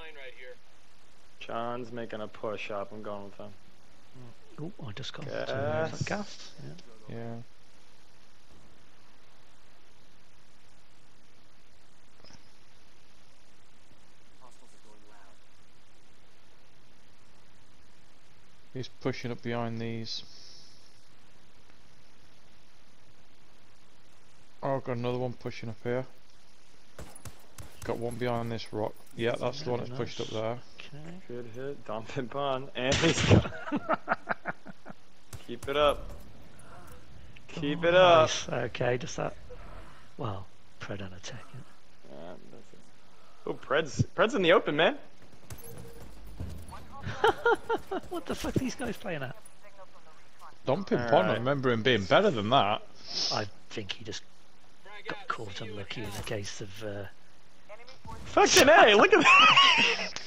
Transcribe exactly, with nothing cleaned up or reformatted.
John's making a push up. I'm going with him. Oh, I just got Gas. to uh, gas. Yeah. Yeah. He's pushing up behind these. Oh, got another one pushing up here. Got one behind this rock. Yeah, that's the one that's pushed up there. Okay. Good hit. Dumping bun. And he's got Keep it up. Keep Oh, it up. nice. Okay, just that. Well, Pred on attack. Yeah. Yeah, that's it. Oh, Pred's, Pred's in the open, man. What the fuck are these guys playing at? Dumping All pond, right. I remember him being better than that. I think he just got caught unlucky in the case of. Uh... Fucking hey, look at that.